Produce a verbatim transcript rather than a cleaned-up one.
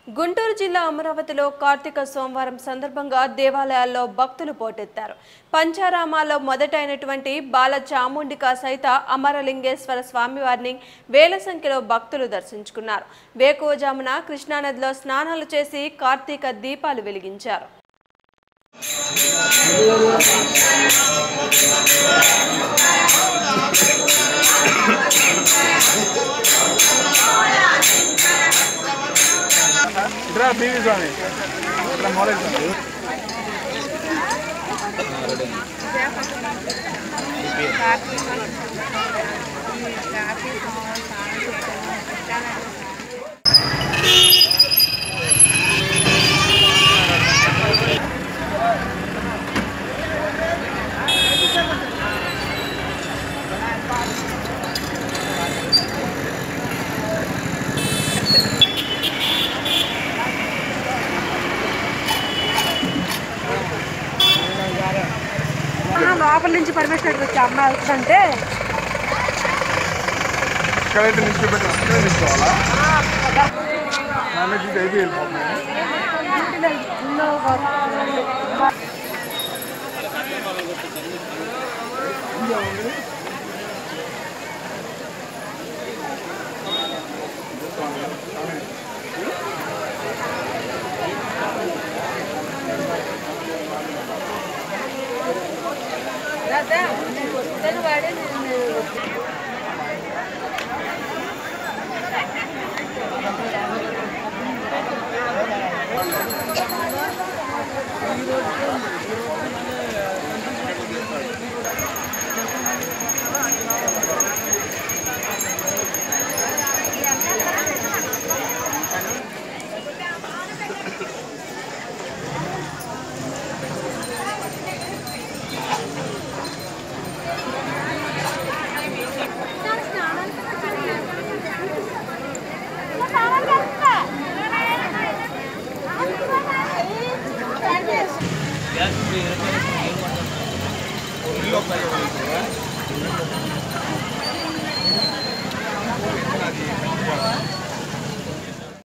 గుంటూరు జిల్లా అమరావతిలో కార్తీక సోమవారం సందర్భంగా దేవాలయాల్లో భక్తులు పోటెత్తారు. పంచారామాల్లో మొదటైనటువంటి బాల చాముండిక సైత అమర లింగేశ్వర స్వామివారిని వేల సంఖ్యలో భక్తులు దర్శించుకున్నారు. వేకువజామున కృష్ణానదిలో స్నానాలు చేసి కార్తీక దీపాలు వెలిగించారు. Entra bíblia, Swamy. Entra mole, Swamy. లోపల నుంచి పర్మిషన్ వచ్చి అమ్మ వస్తుంటే ఇక్కడైతే నిలిచిపెట్టి అక్కడే తీసుకోవాలా నాన్న చూసి అయితే వెళ్ళిపోతున్నాయి.